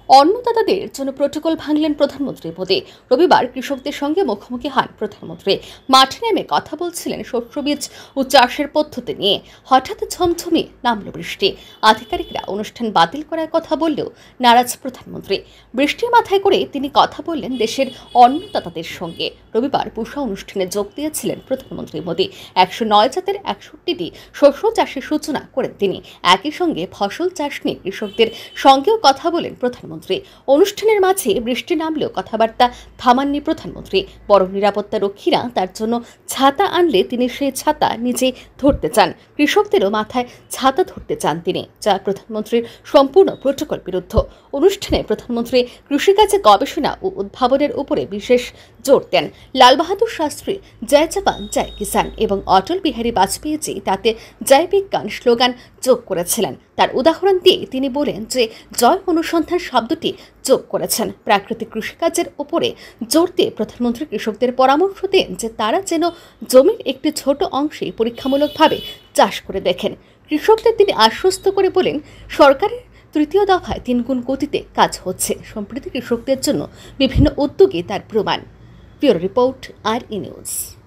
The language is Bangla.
অন্নদাতাদের জন্য প্রোটোকল ভাঙলেন প্রধানমন্ত্রী মোদী। রবিবার কৃষকদের সঙ্গে মুখোমুখি হন প্রধানমন্ত্রী। মাঠে নেমে কথা বলছিলেন শস্যবীজ ও চাষের পদ্ধতি নিয়ে। হঠাৎ ঝমঝমিয়ে নামল বৃষ্টি। আধিকারিকরা অনুষ্ঠান বাতিল করার কথা বললেও নারাজ প্রধানমন্ত্রী। বৃষ্টির মাথায় করে তিনি কথা বললেন দেশের অন্নদাতাদের সঙ্গে। রবিবার পুষা অনুষ্ঠানে যোগ দিয়েছিলেন প্রধানমন্ত্রী মোদী। 109 জাতের 61টি শস্য চাষের সূচনা করেন তিনি। একই সঙ্গে ফসল চাষ নিয়ে কৃষকদের সঙ্গেও কথা বলেন প্রধানমন্ত্রী। অনুষ্ঠানের মাঝে বৃষ্টি নামলেও কথাবার্তা থামাননি প্রধানমন্ত্রী। বরং নিরাপত্তা রক্ষীরা তার জন্য ছাতা আনলে তিনি সেই ছাতা নিজে ধরতে চান। কৃষকদেরও মাথায় ছাতা ধরতে চান তিনি, যা প্রধানমন্ত্রীর সম্পূর্ণ প্রোটোকল বিরুদ্ধ। অনুষ্ঠানে প্রধানমন্ত্রী কৃষিকাজে গবেষণা ও উদ্ভাবনের উপরে বিশেষ জোর দেন। লাল বাহাদুর শাস্ত্রী জয় জওয়ান জয় কিষান এবং অটল বিহারী বাজপেয়ীজি তাতে জয় বিজ্ঞান স্লোগান যোগ করেছিলেন। তার উদাহরণ দিয়ে তিনি বলেন যে জয় অনুসন্ধান শব্দটি যোগ করেছেন। প্রাকৃতিক কৃষিকাজের উপরে জোর দিয়ে প্রধানমন্ত্রী কৃষকদের পরামর্শ দেন যে তারা যেন জমির একটি ছোট অংশে পরীক্ষামূলকভাবে চাষ করে দেখেন। কৃষকদের তিনি আশ্বস্ত করে বলেন, সরকারের তৃতীয় দফায় 3 গুণ গতিতে কাজ হচ্ছে। সম্প্রতি কৃষকদের জন্য বিভিন্ন উদ্যোগে তার প্রমাণ। Bureau report, RE news.